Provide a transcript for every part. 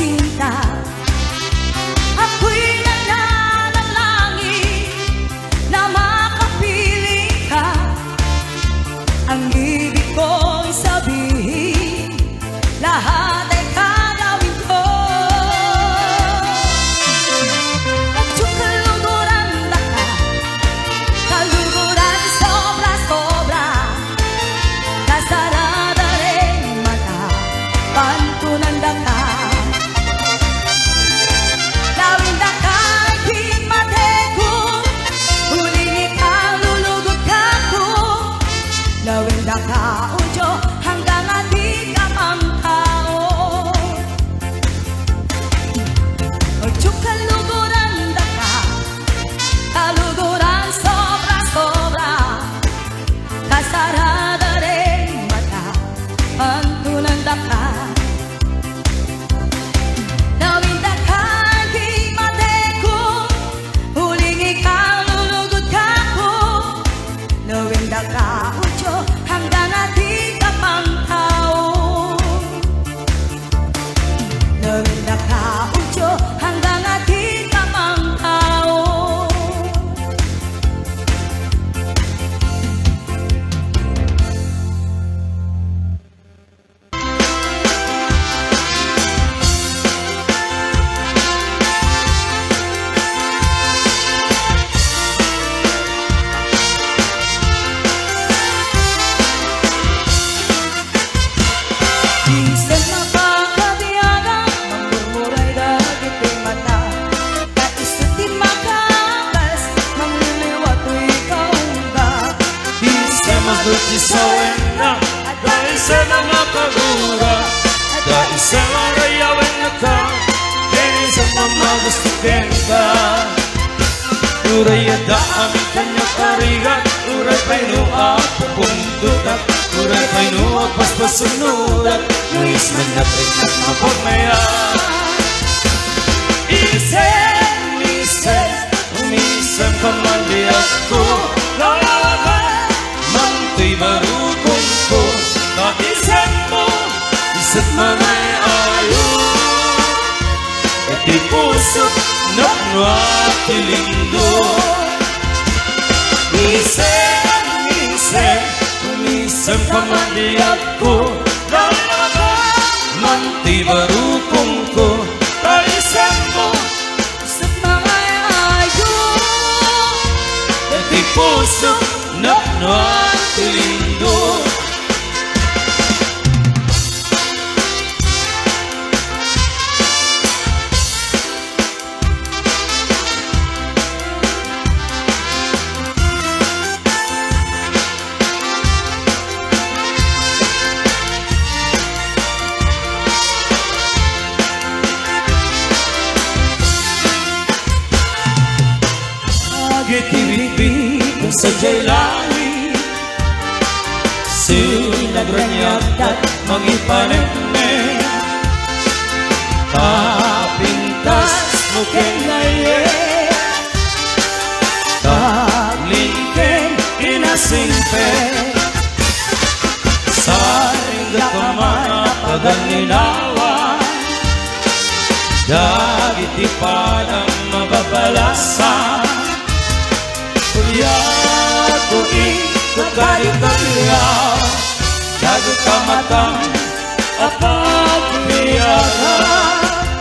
sinta. Ako'y nananalangin na makapiling ka. Ang ibig ko'y sabihin, lahat ay gagawin ko. Medyo kaluguran na ka, kaluguran sobra-sobra. Kasarada rin mata, pantunan na ka. Lawin na ka, himate ko, huling ikaw lulugot ka ko. Lawin na ka, udyo, hanggang ating amang tao. Medyo kaluguran na ka, kaluguran sobra-sobra. Kasarada rin mata, pantunan na ka. Lawin na ka, himate ko, huling ikaw lulugot ka ko. Lawin na ka, udyo, hanggang ating amang tao. Lawin na ka, udyo, hanggang ating amang tao. Minsan mapakabiyagan, mamurmuray dagit ay mata. Kaisot di makakas, mangliliwat o ikaw ba? Minsan mabuti sa wena, dahil sa mga kagura, dahil sa marayawan na ka, dahil sa mamagustukin ka. Uray ada aming kanya karigat, uray paino at pupundutat, uray paino at paspasunudat, nuis man natin at mapagmaya. Minsan pamalias ko, lalaban, manto'y marupong ko, naisan mo, isa't manay ayo. Ito'y puso, naknuati lindo. Minsan pamalias ko, lalaban, manto'y marupong ko, naisan mo, Isa't mga ayo. ito'y puso, naknuati lindo. Gitibig sa jailani, sinagranyak at mangipanene, kapintas mo kenaye, kaglingken inasingpe, saring gakamana paganinawa, dagitipan ang mababalasan. Kuyakuin kukari-kariyaw, jago kamatang apagbiyagan.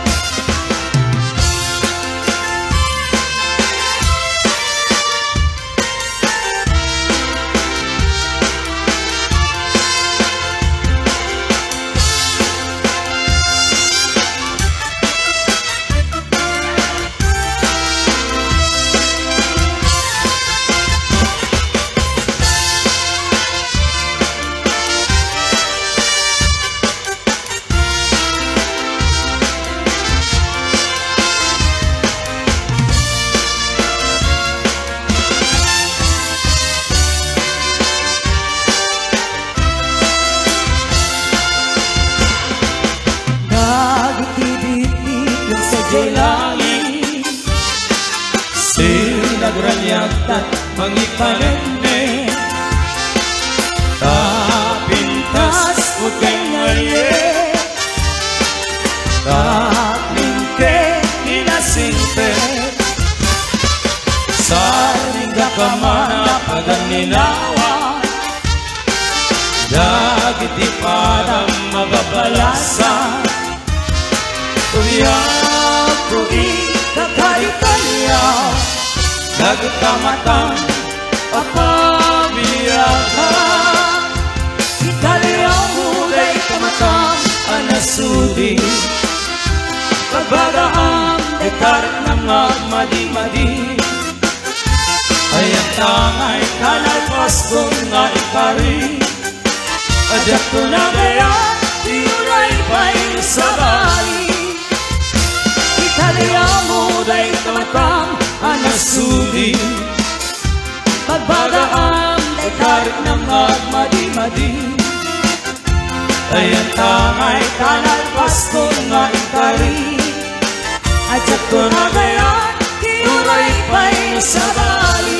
Nagranyatat mangipanene, kapintas mo kay ngayon, dagan ninawa dagiti di parang magabalasa Umiyak ko ikakalikalya dagat kamatan at pabiyakan Ikaliyang mulay kamatan anasudi Pagbagaam dekarat ng agmadi-madi Ay ang tangay kanalpas kong nga ikari Adyak ko na kaya iulay pa'y sabali Ikaliyang mulay kamatan anasudi Pagbagaam dekarat ng agmadi-madi Ay ang tangay kanalpas kong nga ikari Adyak ko na kaya iulay pa'y sabali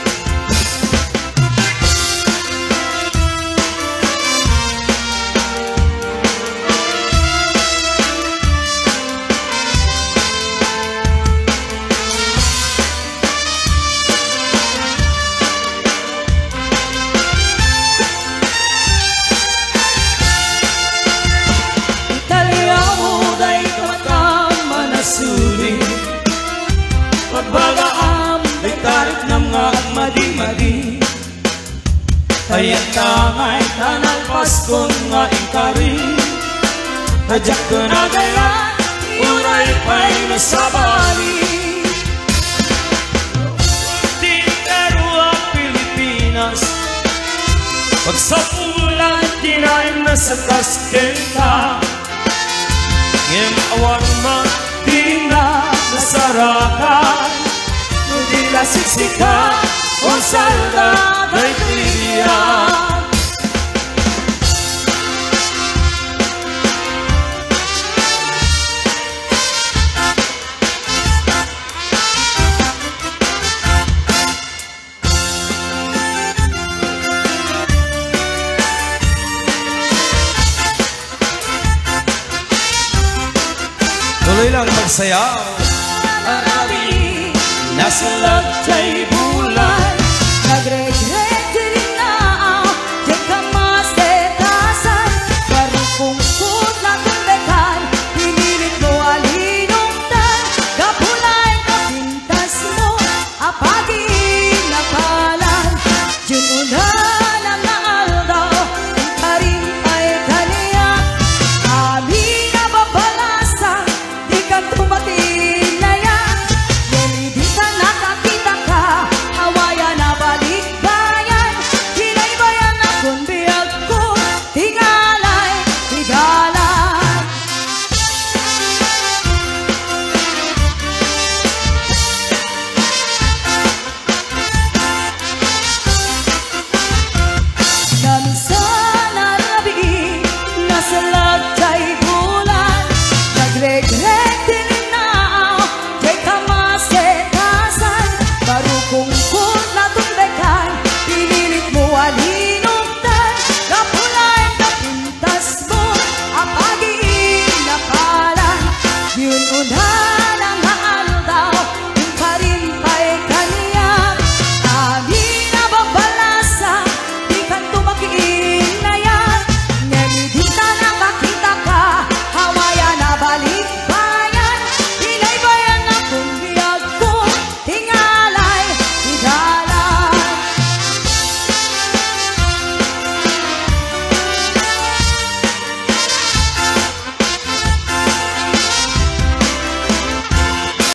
Pagbagaam, bitarit ng nga madi-madi Ay ang tangay tanalpas kong nga ikari Adyak ko na kaya, uray pa'y nasabali Tintero ang Pilipinas Pagsapulan, tinayin na sa kaskenta Ngem awar man, di na nasarakan Hindi na siksika o salda kay tiliyan Tuloy lang magsayaw Nasa lagtay bulan